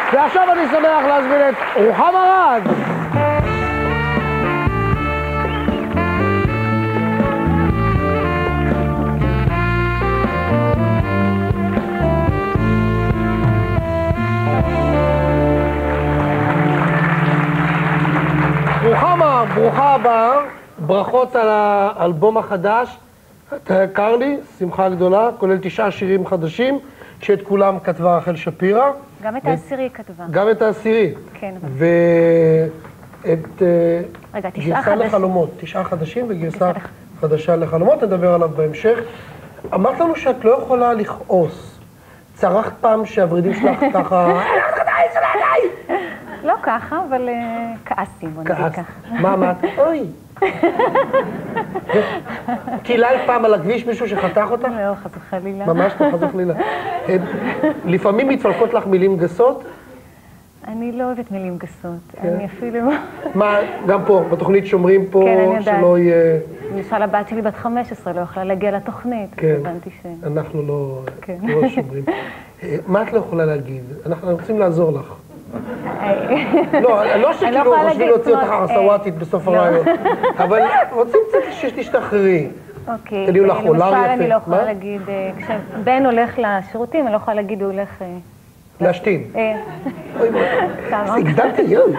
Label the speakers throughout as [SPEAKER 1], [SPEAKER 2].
[SPEAKER 1] ועכשיו אני שמח להזמין את רוחמה ארד. רוחמה, ברוכה הבאה, ברכות על האלבום החדש. אתה יקר לי, שמחה גדולה, כולל 9 שירים חדשים, שאת כולם כתבה רחל שפירא.
[SPEAKER 2] גם את העשירי כתבה.
[SPEAKER 1] גם את העשירי.
[SPEAKER 2] כן.
[SPEAKER 1] ואת
[SPEAKER 2] רגע, 9
[SPEAKER 1] גרסה
[SPEAKER 2] חדשים.
[SPEAKER 1] לחלומות, 9 חדשים וגרסה חדשה לחלומות, נדבר עליו בהמשך. אמרת לנו שאת לא יכולה לכעוס. צרחת פעם שהוורידים שלך ככה...
[SPEAKER 2] לא ככה, אבל כעסתי, בוא נגיד ככה.
[SPEAKER 1] מה אמרת? אוי. קיללת פעם על הכביש מישהו שחתך אותך?
[SPEAKER 2] לא, חס וחלילה.
[SPEAKER 1] ממש לא, חס וחלילה. לפעמים מתפלקות לך מילים גסות?
[SPEAKER 2] אני לא אוהבת מילים גסות. אני אפילו...
[SPEAKER 1] מה, גם פה, בתוכנית שומרים פה, שלא יהיה...
[SPEAKER 2] למשל, הבת שלי בת 15, לא יכולה להגיע לתוכנית.
[SPEAKER 1] כן,
[SPEAKER 2] הבנתי ש...
[SPEAKER 1] אנחנו לא שומרים. מה את לא יכולה להגיד? אנחנו רוצים לעזור לך. לא שכאילו חושבים להוציא אותך הרסוואטית בסוף הרעיון, אבל רוצים קצת שתשתחררי.
[SPEAKER 2] אוקיי,
[SPEAKER 1] למשל
[SPEAKER 2] אני לא יכולה להגיד, כשבן הולך לשירותים, אני לא יכולה להגיד, הוא הולך...
[SPEAKER 1] להשתין. הגזמתי יום.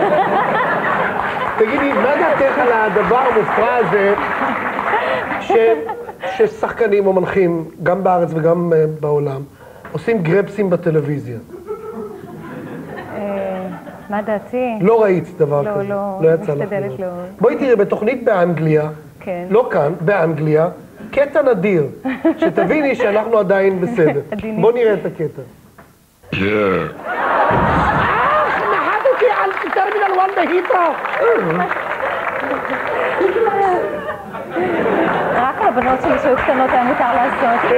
[SPEAKER 1] תגידי, מה דעתך על הדבר המופרע הזה ששחקנים או מנחים, גם בארץ וגם בעולם, עושים גרפסים בטלוויזיה?
[SPEAKER 2] מה דעתי?
[SPEAKER 1] לא ראית דבר כזה. לא יצא לך. בואי תראי, בתוכנית באנגליה, לא כאן, באנגליה, קטע נדיר, שתביני שאנחנו עדיין בסדר. בוא נראה את הקטע. נחת אותי על טרמינל 1 בהיטרו.
[SPEAKER 2] רק על הבנות שלי שהיו קטנות היה מותר לעשות.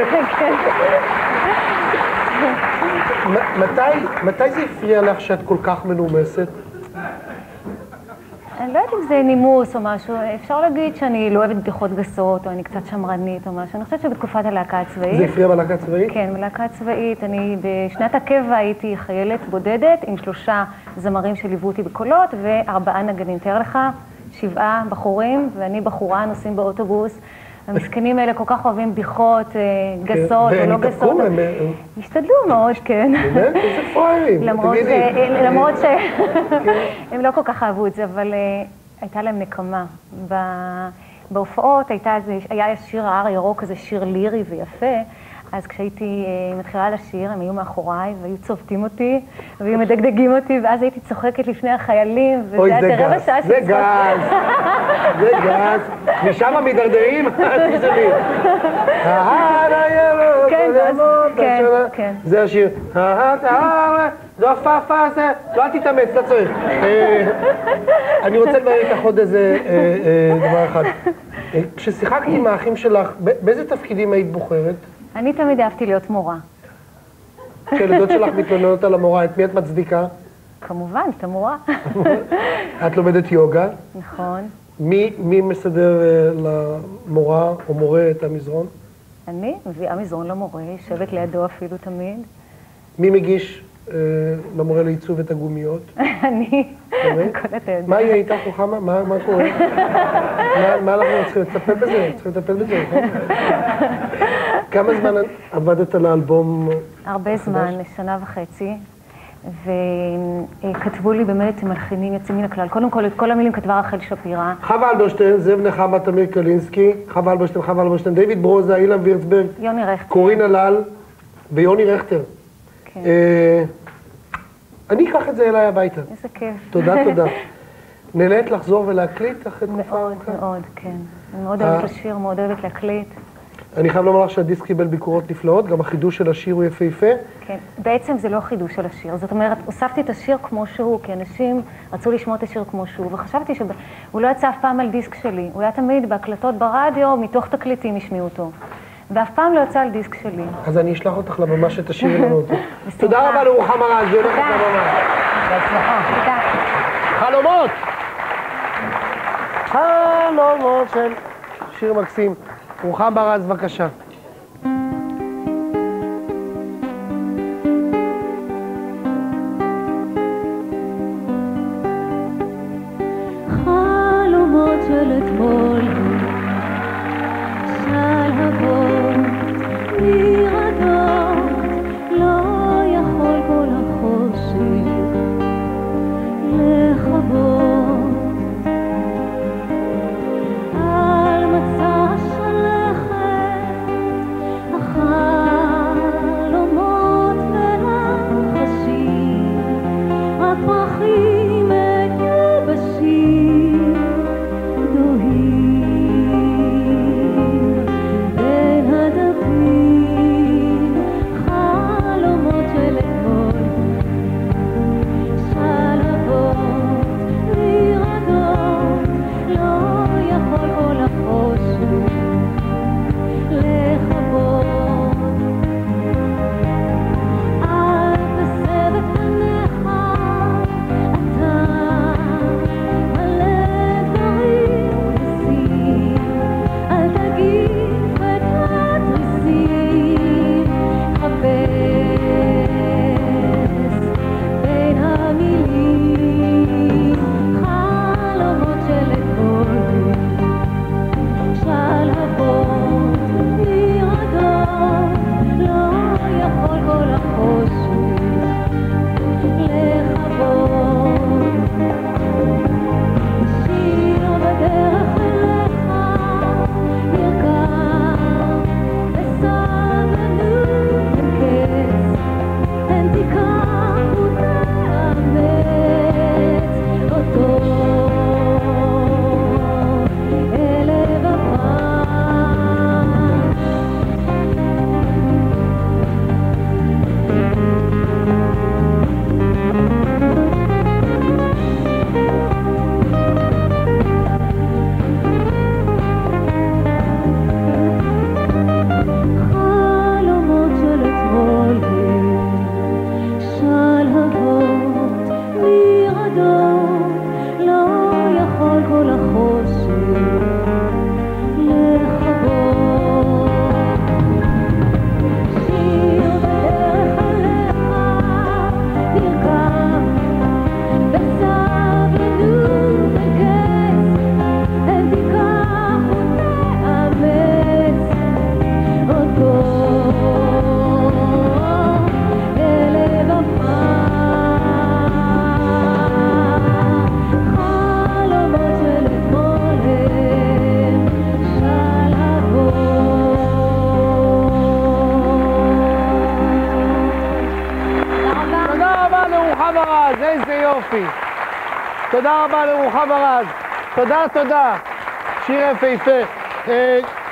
[SPEAKER 1] מתי זה הפריע לך שאת כל כך מנומסת?
[SPEAKER 2] אני לא יודעת אם זה נימוס או משהו, אפשר להגיד שאני לא אוהבת בדיחות גסות, או אני קצת שמרנית או משהו. אני חושבת שבתקופת הלהקה הצבאית...
[SPEAKER 1] זה הפריע בלהקה הצבאית?
[SPEAKER 2] כן, בלהקה הצבאית. אני בשנת הקבע הייתי חיילת בודדת עם 3 זמרים שליוו אותי בקולות ו4 נגנים. תאר לך, 7 בחורים ואני בחורה נוסעים באוטובוס. המסכנים האלה כל כך אוהבים בדיחות גסות או לא גסות.
[SPEAKER 1] והם
[SPEAKER 2] השתדלו מאוד, כן.
[SPEAKER 1] באמת? איזה פריירים, תגידי.
[SPEAKER 2] למרות שהם לא כל כך אהבו את זה, אבל הייתה להם נקמה. בהופעות היה שיר ההר הירוק, כזה שיר לירי ויפה, אז כשהייתי מתחילה לשיר, הם היו מאחוריי והיו צובטים אותי, והיו מדגדגים אותי, ואז הייתי צוחקת לפני החיילים,
[SPEAKER 1] אוי, זה גז, זה גז, זה גז, משם המדרדרים, תשאלי. ההר הירוק,
[SPEAKER 2] כן.
[SPEAKER 1] זה השיר. זו הפאפה הזה, לא תתאמץ, לא צריך. אני רוצה לדבר איתך עוד איזה דבר אחד. כששיחקתי עם האחים שלך, באיזה תפקידים היית בוחרת?
[SPEAKER 2] אני תמיד אהבתי להיות מורה.
[SPEAKER 1] כשילדות שלך מתלוננות על המורה, את מי את מצדיקה?
[SPEAKER 2] כמובן, את המורה.
[SPEAKER 1] את לומדת יוגה.
[SPEAKER 2] נכון.
[SPEAKER 1] מי מסדר למורה או מורה את המזרון?
[SPEAKER 2] אני מביאה מזרון למורה, יושבת לידו אפילו תמיד.
[SPEAKER 1] מי מגיש למורה לעיצוב את הגומיות?
[SPEAKER 2] אני. הכל אתה יודע.
[SPEAKER 1] מה יהיה איתך, רוחמה? מה קורה? מה אנחנו צריכים לטפל בזה? צריכים לטפל בזה, נכון? כמה זמן עבדת על האלבום?
[SPEAKER 2] הרבה זמן, 1.5 שנה, וכתבו לי באמת מלחינים יוצאים מן הכלל. קודם כל, את כל המילים כתבה רחל שפירא.
[SPEAKER 1] חווה אלברשטיין, זאב נחמה, תמיר קלינסקי, חווה אלברשטיין, דיוויד ברוזה, אילן וירצברג,
[SPEAKER 2] יוני רכטר.
[SPEAKER 1] קורין הלל ויוני רכטר.
[SPEAKER 2] כן.
[SPEAKER 1] אני אקח את זה אליי הביתה.
[SPEAKER 2] איזה כיף.
[SPEAKER 1] תודה. נהנית לחזור ולהקליט אחרי תקופה?
[SPEAKER 2] מאוד, כן. אני מאוד אוהבת לשיר, מאוד אוהבת להקליט.
[SPEAKER 1] אני חייב לומר לך שהדיסק קיבל ביקורות נפלאות, גם החידוש של השיר הוא יפהפה.
[SPEAKER 2] כן, בעצם זה לא חידוש של השיר, זאת אומרת, הוספתי את השיר כמו שהוא, כי אנשים רצו לשמוע את השיר כמו שהוא, וחשבתי שהוא לא יצא אף פעם על דיסק שלי, הוא היה תמיד בהקלטות ברדיו, מתוך תקליטים השמיעו אותו. ואף פעם לא יצא על דיסק שלי.
[SPEAKER 1] אז אני אשלח אותך לבמה שתשאירי לנו אותו. תודה רבה לרוחמה ארד, זה הולך את הבמה. בהצלחה.
[SPEAKER 2] תודה.
[SPEAKER 1] חלומות של שיר מקסים. רוחמה ארד, בבקשה. אז איזה יופי. תודה רבה לרוחמה רז. תודה, תודה. שיר יפהפה.